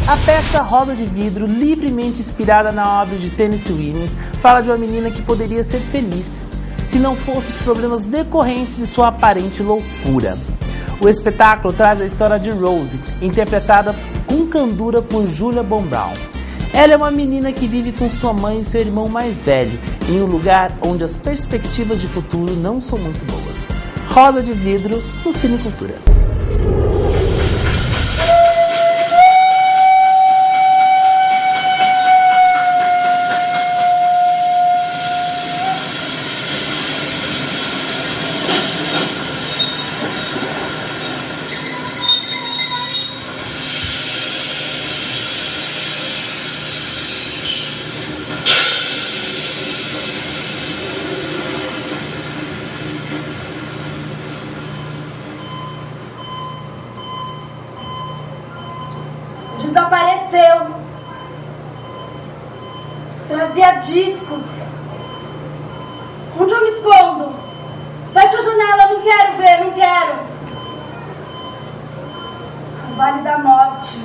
A peça Roda de Vidro, livremente inspirada na obra de Tennessee Williams, fala de uma menina que poderia ser feliz se não fossem os problemas decorrentes de sua aparente loucura. O espetáculo traz a história de Rose, interpretada com candura por Julia Bombrown. Ela é uma menina que vive com sua mãe e seu irmão mais velho, em um lugar onde as perspectivas de futuro não são muito boas. Roda de Vidro, no Cine Cultura. Desapareceu. Trazia discos. Onde eu me escondo? Fecha a janela, não quero ver, não quero. O Vale da Morte.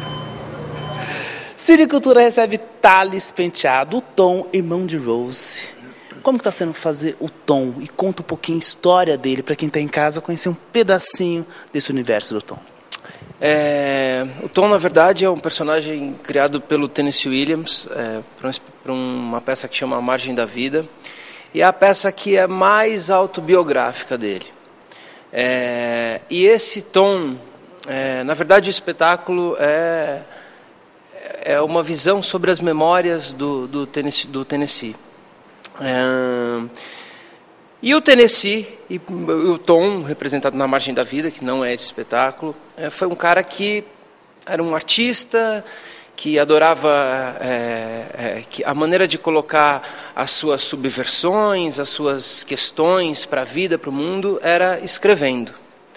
Cine Cultura recebe Thales Penteado, o Tom, irmão de Rose. Como que está sendo fazer o Tom? E conta um pouquinho a história dele, para quem está em casa conhecer um pedacinho desse universo do Tom. O Tom, na verdade, é um personagem criado pelo Tennessee Williams para uma peça que chama A Margem da Vida, e é a peça que é mais autobiográfica dele. E esse Tom, na verdade, o espetáculo é uma visão sobre as memórias do Tennessee. E o Tennessee, e o Tom, representado na Margem da Vida, que não é esse espetáculo, foi um cara que era um artista, que adorava a maneira de colocar as suas subversões, as suas questões para a vida, para o mundo, era escrevendo.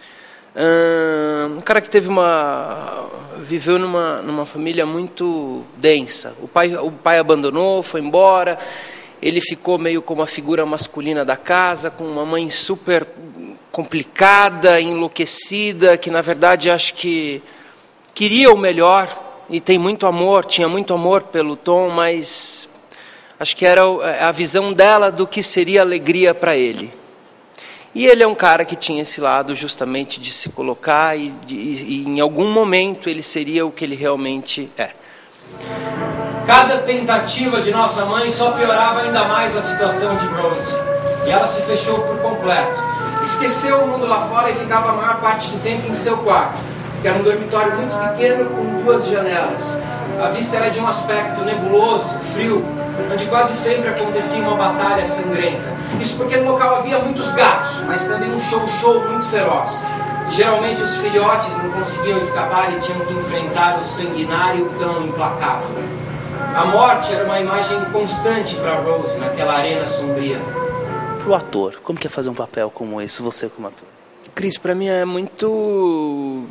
Um cara que viveu numa família muito densa. O pai abandonou, foi embora. Ele ficou meio como a figura masculina da casa, com uma mãe super complicada, enlouquecida, que na verdade acho que queria o melhor e tinha muito amor pelo Tom, mas acho que era a visão dela do que seria alegria para ele. E ele é um cara que tinha esse lado justamente de se colocar e em algum momento ele seria o que ele realmente é. Cada tentativa de nossa mãe só piorava ainda mais a situação de Rose. E ela se fechou por completo. Esqueceu o mundo lá fora e ficava a maior parte do tempo em seu quarto, que era um dormitório muito pequeno com 2 janelas. A vista era de um aspecto nebuloso, frio, onde quase sempre acontecia uma batalha sangrenta. Isso porque no local havia muitos gatos, mas também um show muito feroz. E, geralmente os filhotes não conseguiam escapar e tinham que enfrentar o sanguinário cão implacável. A morte era uma imagem constante para Rose naquela arena sombria. Para o ator, como que é fazer um papel como esse, você como ator? Cris, para mim é muito...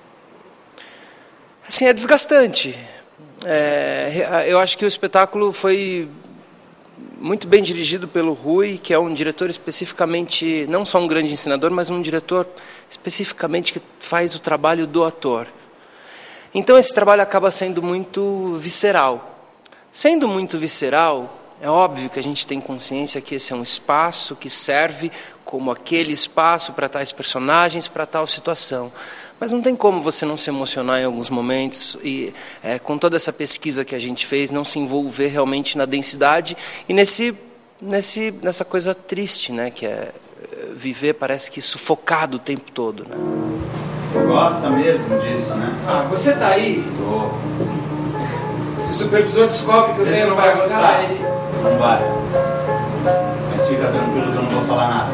assim, é desgastante. Eu acho que o espetáculo foi muito bem dirigido pelo Rui, que é um diretor especificamente, não só um grande ensinador, mas um diretor especificamente que faz o trabalho do ator. Então esse trabalho acaba sendo muito visceral. Sendo muito visceral, é óbvio que a gente tem consciência que esse é um espaço que serve como aquele espaço para tais personagens, para tal situação. Mas não tem como você não se emocionar em alguns momentos e, com toda essa pesquisa que a gente fez, não se envolver realmente na densidade e nessa coisa triste, né, que é viver, parece que sufocado o tempo todo. Né? Você gosta mesmo disso, né? Ah, você tá aí? Tô. Se o supervisor descobre que eu Ele tenho não vai gostar. ele... Não vai. Mas fica tranquilo que eu não vou falar nada.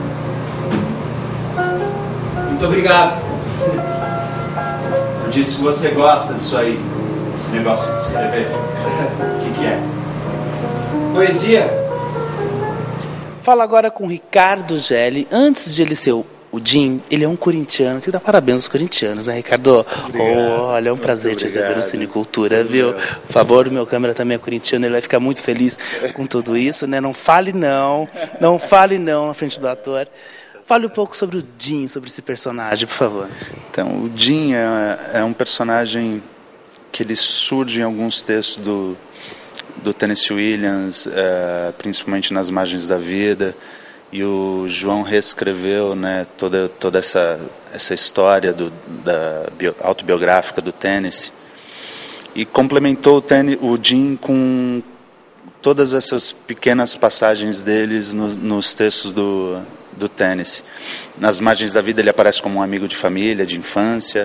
Muito obrigado. Eu disse que você gosta disso aí, esse negócio de escrever. O que é? Poesia? Fala agora com o Ricardo Gelli. Antes de ele ser o Jim, ele é um corintiano. Tem que dar parabéns aos corintianos, né, Ricardo? Olha, é um prazer te receber no Cine Cultura, viu? Por favor, o meu câmera também é corintiano, ele vai ficar muito feliz com tudo isso, né? Não fale não na frente do ator. Fale um pouco sobre o Jim, sobre esse personagem, por favor. Então, o Jim é um personagem que ele surge em alguns textos do Tennessee Williams, principalmente nas Margens da Vida, e o João reescreveu, né, toda essa história da autobiográfica do Tennessee, e complementou o Jim com todas essas pequenas passagens deles nos textos do Tennessee. Nas Margens da Vida ele aparece como um amigo de família, de infância,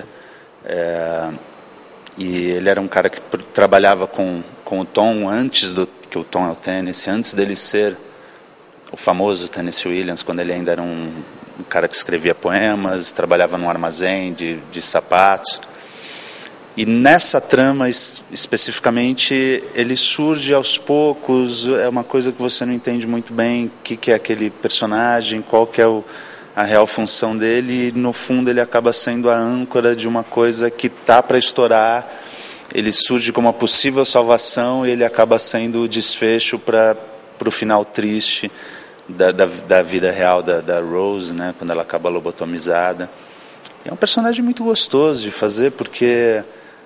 e ele era um cara que trabalhava com o Tom que o Tom é o Tennessee, antes dele ser o famoso Tennessee Williams, quando ele ainda era um cara que escrevia poemas, trabalhava num armazém de sapatos. E nessa trama, especificamente, ele surge aos poucos, é uma coisa que você não entende muito bem, o que é aquele personagem, qual que é a real função dele, e no fundo ele acaba sendo a âncora de uma coisa que está para estourar, ele surge como uma possível salvação e ele acaba sendo o desfecho para o final triste da vida real da Rose, né, quando ela acaba lobotomizada. É um personagem muito gostoso de fazer, porque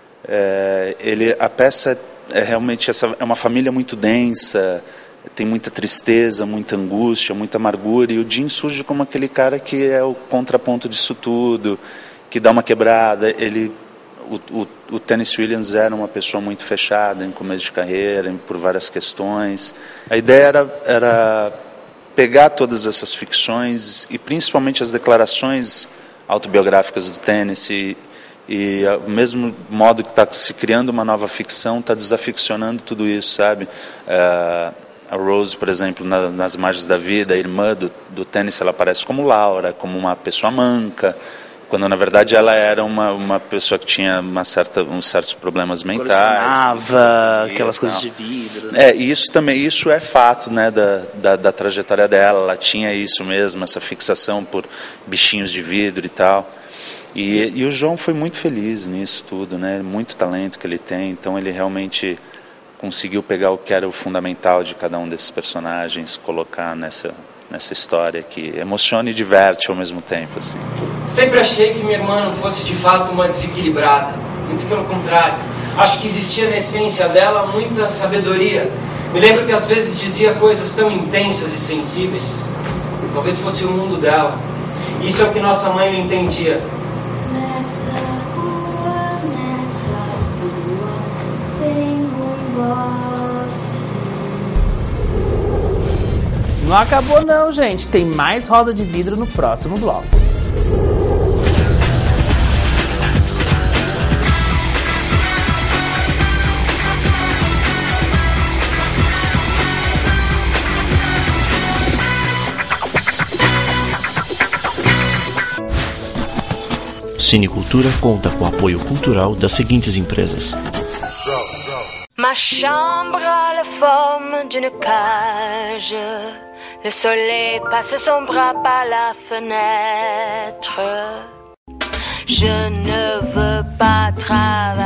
a peça realmente é uma família muito densa, tem muita tristeza, muita angústia, muita amargura, e o Jim surge como aquele cara que é o contraponto disso tudo, que dá uma quebrada. O Tennessee Williams era uma pessoa muito fechada em começo de carreira, por várias questões. A ideia era pegar todas essas ficções, e principalmente as declarações autobiográficas do Tennessee, e ao mesmo modo que está se criando uma nova ficção, está desaficcionando tudo isso, sabe? A Rose, por exemplo, nas Margens da Vida, a irmã do Tennessee, ela aparece como Laura, como uma pessoa manca, quando na verdade ela era uma pessoa que tinha uns certos problemas mentais. Colecionava aquelas coisas de vidro. Isso é fato, né, da trajetória dela. Ela tinha isso mesmo, essa fixação por bichinhos de vidro e tal. E o João foi muito feliz nisso tudo, né? Muito talento que ele tem, então ele realmente conseguiu pegar o que era o fundamental de cada um desses personagens, colocar nessa história que emociona e diverte ao mesmo tempo, assim. Sempre achei que minha irmã não fosse de fato uma desequilibrada. Muito pelo contrário. Acho que existia na essência dela muita sabedoria. Me lembro que às vezes dizia coisas tão intensas e sensíveis. Talvez fosse o mundo dela. Isso é o que nossa mãe não entendia. Nessa rua tem um bosque. Não acabou não, gente. Tem mais Roda de Vidro no próximo bloco. Cinecultura conta com o apoio cultural das seguintes empresas: Ma chambre a la forme d'une cage. Le soleil passe son bras par la fenêtre. Je ne veux pas travailler.